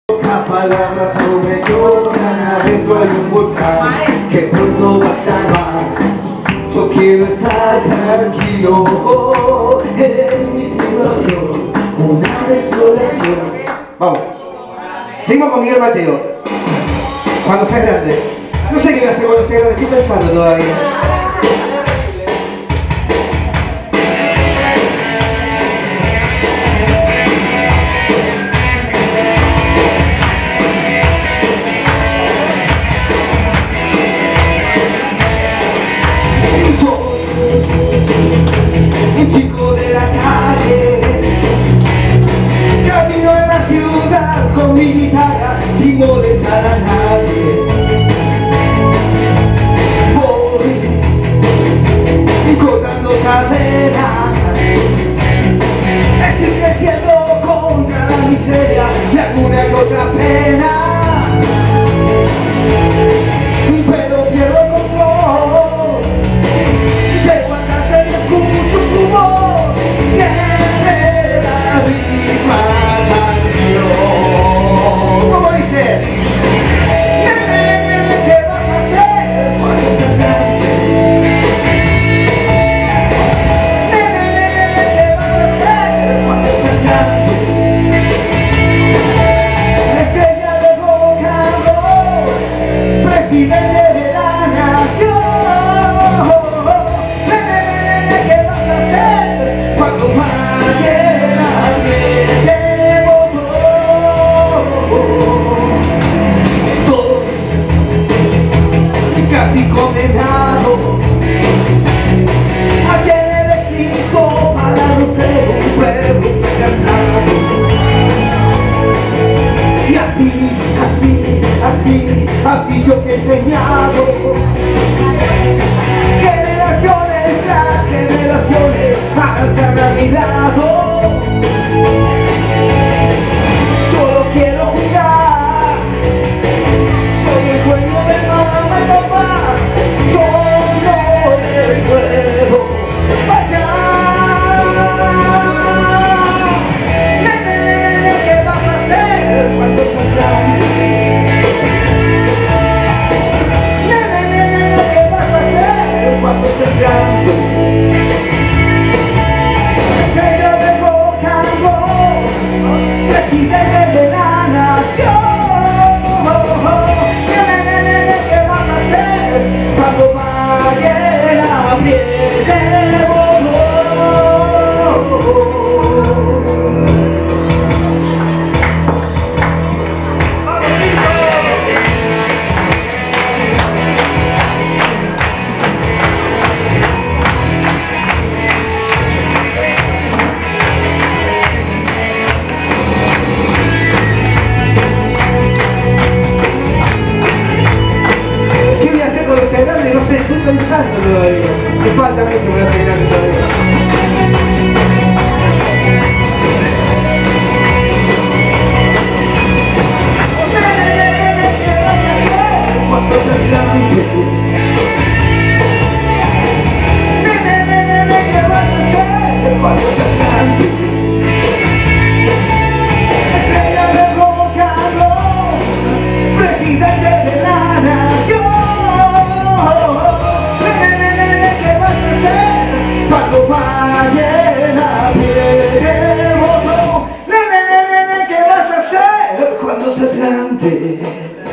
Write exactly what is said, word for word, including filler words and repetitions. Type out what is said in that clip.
Poca palabra sobre llorar adentro de un volcán que pronto va a estallar. Yo quiero estar tranquilo, es mi situación, una desolación. Vamos, seguimos con Miguel Mateo. Cuando seas grande. No sé qué voy a hacer cuando sea grande, estoy pensando todavía. Un chico de la calle, camino en la ciudad con mi guitarra sin molestar a nadie. Voy cortando cadenas, estoy creciendo contra la miseria y alguna que otra pena, pero pierdo el control. Llego a casa y escucho su voz, siempre la misma canción. ¿Cómo dice? Nene, ¿qué vas a hacer cuando seas grande? Nene, ¿qué vas a hacer cuando seas grande? Estrella de rock and roll, presidente de la nación. Casi condenado a tener cinco palabras en un pueblo fracasado. Y así, así, así, así yo que he enseñado. Generaciones tras generaciones marchan a mi lado. Solo quiero jugar, soy el sueño de mamá y papá. Yo no les puedo fallar. Nene, nene, ¿qué vas a hacer cuando seas grande? Nene, nene, ¿qué vas a hacer cuando seas grande? Estrella de rock and roll, presidente de la nación. Cuando vaya la piel de grande, no sé, estoy pensando todavía. Me falta mucho para ser grande todavía. Cuando seas grande, nene, nene, ¿qué vas a hacer cuando seas grande? Estrella de rock and roll, presidente de la nación. Cuando vaya la piel de botón, nene, nene, ¿qué vas a hacer cuando seas grande?